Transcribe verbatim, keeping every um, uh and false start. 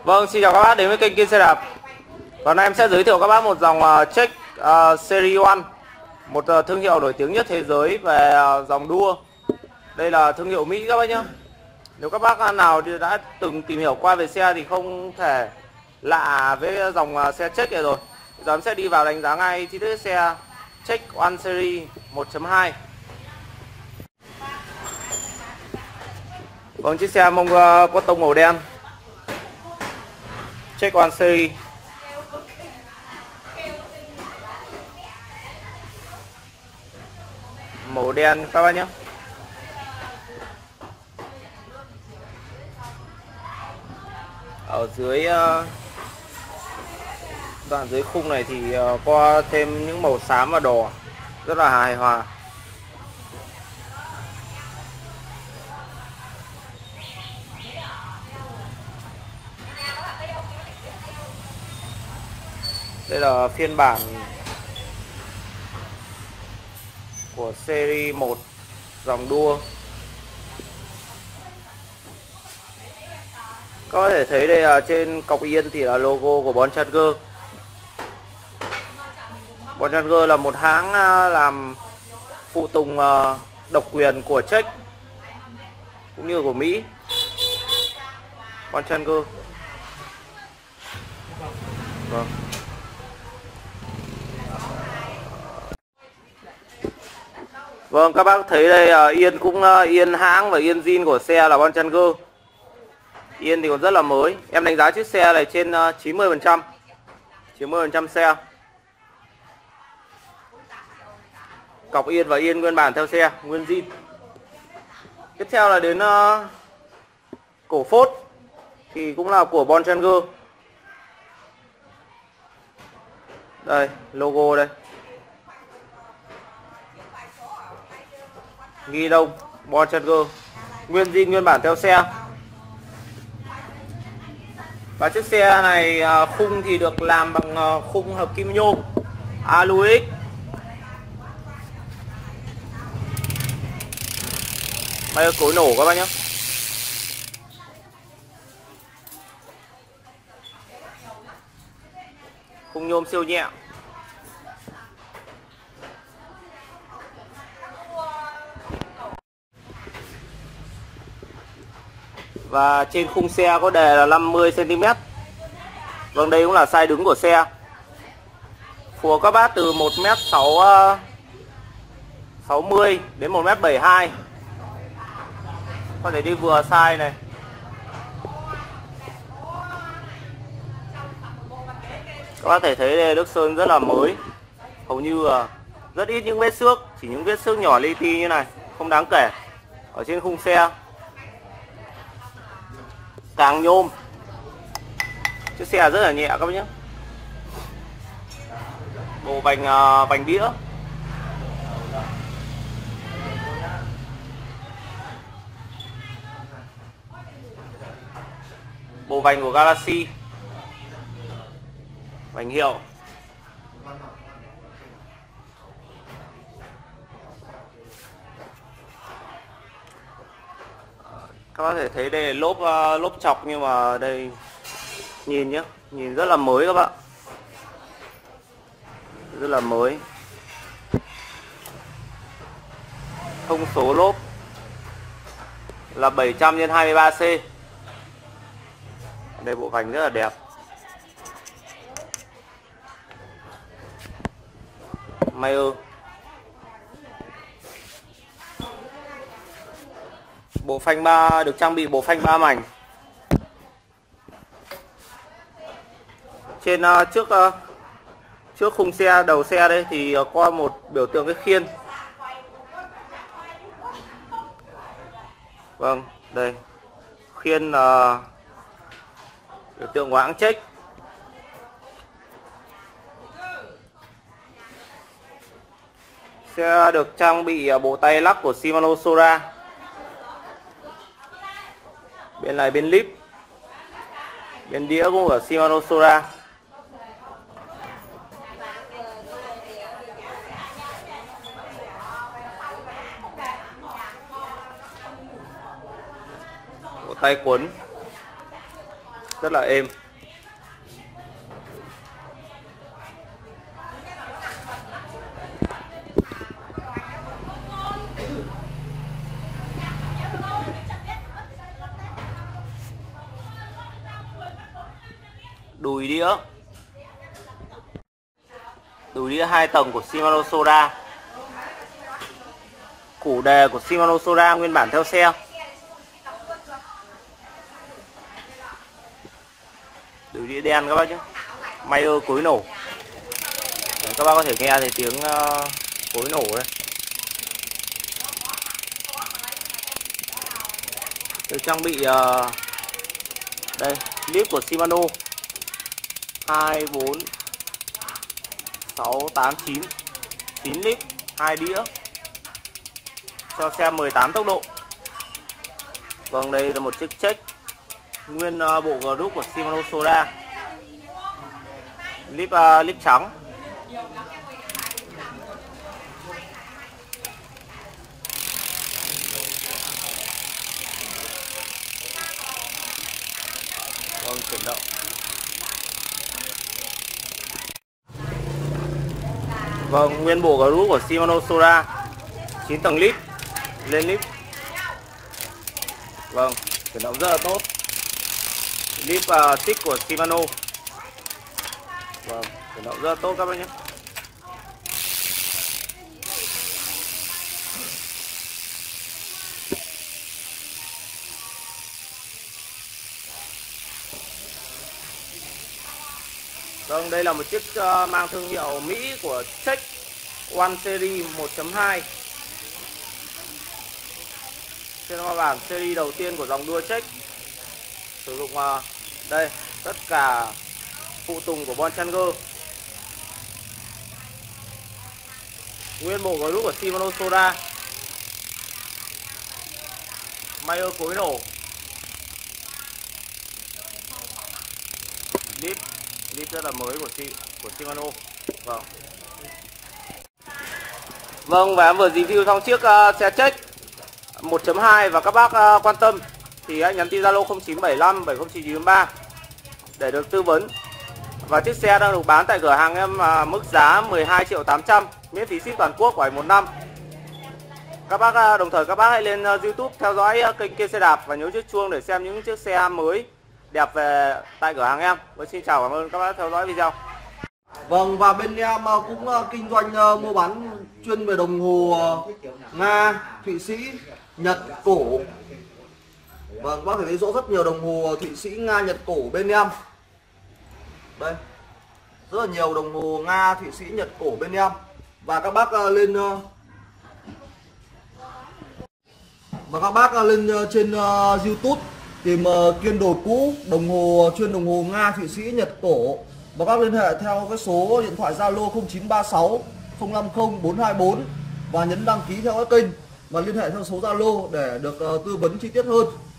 Vâng, xin chào các bác đến với kênh Kiên Xe Đạp. Hôm nay em sẽ giới thiệu các bác một dòng uh, Trek uh, Series một, một uh, thương hiệu nổi tiếng nhất thế giới về uh, dòng đua. Đây là thương hiệu Mỹ các bác nhé. Nếu các bác nào đã từng tìm hiểu qua về xe thì không thể lạ với dòng uh, xe Trek này rồi. Bây giờ em sẽ đi vào đánh giá ngay chi tiết xe Trek một Series một chấm hai. Vâng, chiếc xe mông uh, có tông màu đen, Trek một Series. Màu đen các bác nhé. Ở dưới uh, đoạn dưới khung này thì uh, có thêm những màu xám và đỏ rất là hài hòa. Đây là phiên bản của series một dòng đua. Các có thể thấy đây là trên cọc yên thì là logo của Bontrager. Bontrager là một hãng làm phụ tùng độc quyền của Trek cũng như của Mỹ. Bontrager. Vâng. Vâng, các bác thấy đây yên cũng yên hãng và yên zin của xe là Bontrager. Yên thì còn rất là mới. Em đánh giá chiếc xe này trên chín mươi phần trăm. chín mươi phần trăm xe. Cọc yên và yên nguyên bản theo xe, nguyên zin. Tiếp theo là đến uh, cổ phốt thì cũng là của Bontrager. Đây, logo đây. Ghi đông Bontrager, nguyên zin nguyên bản theo xe. Và chiếc xe này khung thì được làm bằng khung hợp kim nhôm Aluix. Đây cối nổ các bác nhé. Khung nhôm siêu nhẹ. Và trên khung xe có đề là năm mươi xăng ti mét. Vâng, đây cũng là size đứng của xe. Phù các bác từ một mét sáu mươi đến một mét bảy mươi hai. Có thể đi vừa size này. Các bác thể thấy đây nước sơn rất là mới. Hầu như là rất ít những vết xước, chỉ những vết xước nhỏ li ti như này, không đáng kể. Ở trên khung xe càng nhôm. Chiếc xe rất là nhẹ các bác nhé. Bộ vành uh, vành đĩa. Bộ vành của Galaxy. Vành hiệu. Các bác thể thấy đây là lốp uh, lốp chọc, nhưng mà đây nhìn nhé, nhìn rất là mới các bạn, rất là mới. Thông số lốp là bảy trăm nhân hai mươi ba C. Đây bộ vành rất là đẹp. Mayer. Bộ phanh ba được trang bị bộ phanh ba mảnh. Trên uh, trước uh, trước khung xe, đầu xe đây thì uh, có một biểu tượng cái khiên. Vâng, đây. Khiên là uh, biểu tượng của hãng Trek. Xe được trang bị uh, bộ tay lắc của Shimano Sora. Bên này bên lip. Bên đĩa cũng của Shimano Sora. Bộ tay quấn. rất là êm. Đùi đĩa đùi đĩa hai tầng của Shimano Sora. Củ đề của Shimano Sora nguyên bản theo xe. Đùi đĩa đen các bác nhé. Mayer cối nổ. Đấy, các bác có thể nghe thấy tiếng uh, cối nổ đấy. Được trang bị uh, đây clip của Shimano hai, bốn, sáu, tám, chín chín lít, hai đĩa, cho xe mười tám tốc độ. Vâng, đây là một chiếc check nguyên uh, bộ group của Shimano Sora. Clip uh, clip trắng. Vâng, chuyển động. Vâng, nguyên bộ group của Shimano Sora, chín tầng lít, lên lít. Vâng, chuyển động rất là tốt. Lip uh, stick của Shimano. Vâng, chuyển động rất là tốt các bác nhé. Vâng, đây là một chiếc uh, mang thương hiệu Mỹ của Trek One Series một chấm hai. Trên hoa bản series đầu tiên của dòng đua Trek. Sử dụng uh, đây tất cả phụ tùng của Bon Challenger. Nguyên bộ group của Shimano Sora. Mayer cối nổ. Lip Lip rất là mới của của Shimano. Vâng. Vâng, và em vừa review xong chiếc uh, xe Trek một chấm hai, và các bác uh, quan tâm thì hãy nhắn tin Zalo không chín bảy năm bảy không chín chín ba để được tư vấn. Và chiếc xe đang được bán tại cửa hàng em uh, mức giá mười hai triệu tám trăm, miễn phí ship toàn quốc, bảy một năm. Các bác uh, đồng thời các bác hãy lên uh, YouTube theo dõi uh, kênh Kia Xe Đạp và nhớ chiếc chuông để xem những chiếc xe mới đẹp về tại cửa hàng em. Và xin chào, cảm ơn các bác theo dõi video. Vâng, và bên em cũng kinh doanh mua bán chuyên về đồng hồ Nga, Thụy Sĩ, Nhật, cổ. Vâng, bác thể thấy rõ rất nhiều đồng hồ Thụy Sĩ, Nga, Nhật, cổ bên em. Đây, rất là nhiều đồng hồ Nga, Thụy Sĩ, Nhật, cổ bên em. Và các bác lên và các bác lên trên YouTube tìm Kiên Đồ Cũ, đồng hồ chuyên đồng hồ Nga, Thụy Sĩ, Nhật, cổ. Và các liên hệ theo cái số điện thoại Zalo không chín ba sáu không năm không bốn hai bốn và nhấn đăng ký theo các kênh và liên hệ theo số Zalo để được uh, tư vấn chi tiết hơn.